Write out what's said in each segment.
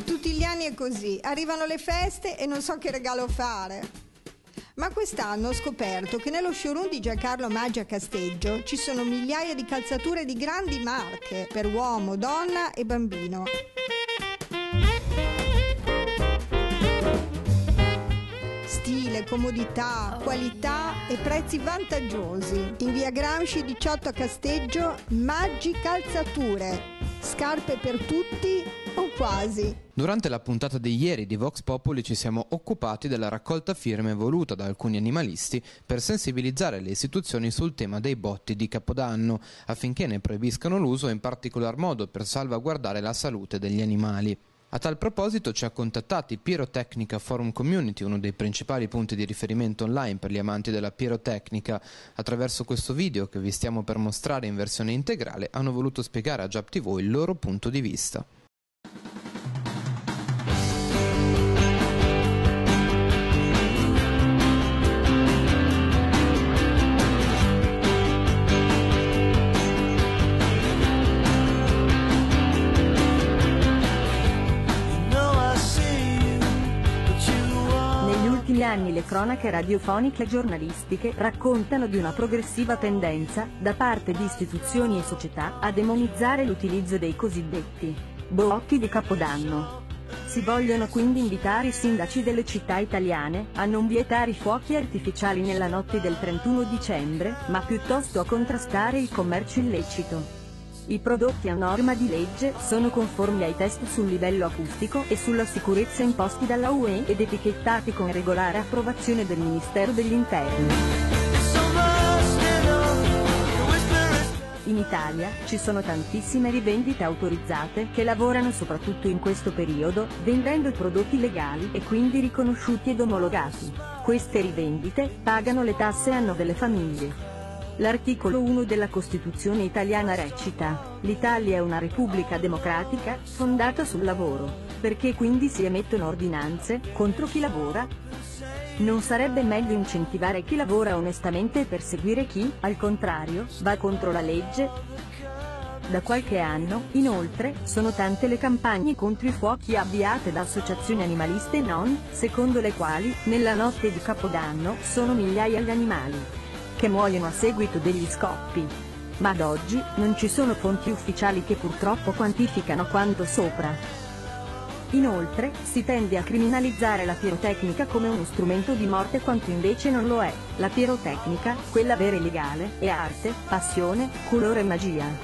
Tutti gli anni è così, arrivano le feste e non so che regalo fare. Ma quest'anno ho scoperto che nello showroom di Giancarlo Maggi a Casteggio ci sono migliaia di calzature di grandi marche per uomo, donna e bambino. Stile, comodità, qualità e prezzi vantaggiosi. In via Gramsci 18 a Casteggio, Maggi Calzature. Scarpe per tutti o quasi. Durante la puntata di ieri di Vox Populi ci siamo occupati della raccolta firme voluta da alcuni animalisti per sensibilizzare le istituzioni sul tema dei botti di Capodanno, affinché ne proibiscano l'uso in particolar modo per salvaguardare la salute degli animali. A tal proposito ci ha contattati Pirotecnica Forum Community, uno dei principali punti di riferimento online per gli amanti della pirotecnica. Attraverso questo video che vi stiamo per mostrare in versione integrale hanno voluto spiegare a Giap TV il loro punto di vista. Negli anni le cronache radiofoniche e giornalistiche raccontano di una progressiva tendenza, da parte di istituzioni e società, a demonizzare l'utilizzo dei cosiddetti botti di Capodanno. Si vogliono quindi invitare i sindaci delle città italiane a non vietare i fuochi artificiali nella notte del 31 dicembre, ma piuttosto a contrastare il commercio illecito. I prodotti a norma di legge sono conformi ai test sul livello acustico e sulla sicurezza imposti dalla UE ed etichettati con regolare approvazione del Ministero dell'Interno. In Italia ci sono tantissime rivendite autorizzate che lavorano soprattutto in questo periodo, vendendo i prodotti legali e quindi riconosciuti ed omologati. Queste rivendite pagano le tasse e hanno delle famiglie. L'articolo 1 della Costituzione italiana recita: l'Italia è una repubblica democratica, fondata sul lavoro. Perché quindi si emettono ordinanze contro chi lavora? Non sarebbe meglio incentivare chi lavora onestamente e perseguire chi, al contrario, va contro la legge? Da qualche anno, inoltre, sono tante le campagne contro i fuochi avviate da associazioni animaliste e non, secondo le quali, nella notte di Capodanno, sono migliaia gli animali che muoiono a seguito degli scoppi. Ma ad oggi, non ci sono fonti ufficiali che purtroppo quantificano quanto sopra. Inoltre, si tende a criminalizzare la pirotecnica come uno strumento di morte quanto invece non lo è. La pirotecnica, quella vera e legale, è arte, passione, colore e magia.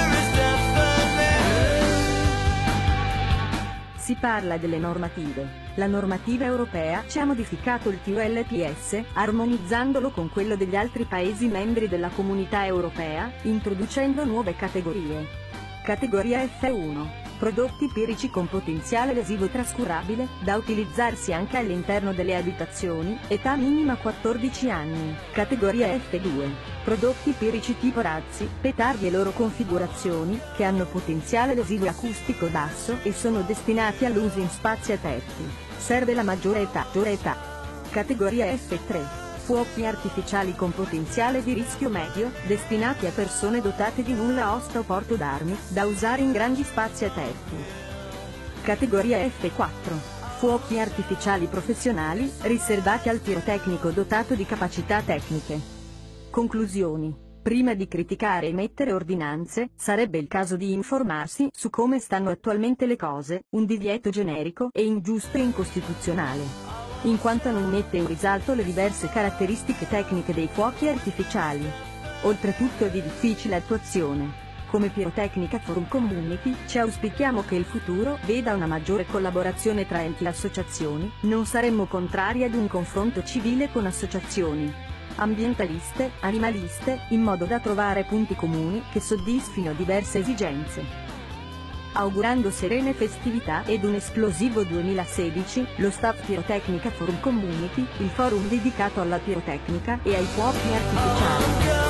Si parla delle normative. La normativa europea ci ha modificato il TULPS, armonizzandolo con quello degli altri Paesi membri della Comunità Europea, introducendo nuove categorie. Categoria F1. Prodotti pirici con potenziale lesivo trascurabile, da utilizzarsi anche all'interno delle abitazioni, età minima 14 anni. Categoria F2. Prodotti pirici tipo razzi, petardi e loro configurazioni, che hanno potenziale lesivo acustico basso e sono destinati all'uso in spazi aperti. Serve la maggiore età. Categoria F3. Fuochi artificiali con potenziale di rischio medio, destinati a persone dotate di nulla osta o porto d'armi, da usare in grandi spazi aperti. Categoria F4. Fuochi artificiali professionali, riservati al pirotecnico dotato di capacità tecniche. Conclusioni. Prima di criticare e emettere ordinanze, sarebbe il caso di informarsi su come stanno attualmente le cose. Un divieto generico è ingiusto e incostituzionale, in quanto non mette in risalto le diverse caratteristiche tecniche dei fuochi artificiali. Oltretutto è di difficile attuazione. Come Pirotecnica Forum Community, ci auspichiamo che il futuro veda una maggiore collaborazione tra enti e associazioni. Non saremmo contrari ad un confronto civile con associazioni ambientaliste, animaliste, in modo da trovare punti comuni che soddisfino diverse esigenze. Augurando serene festività ed un esplosivo 2016, lo staff Pirotecnica Forum Community, il forum dedicato alla pirotecnica e ai fuochi artificiali.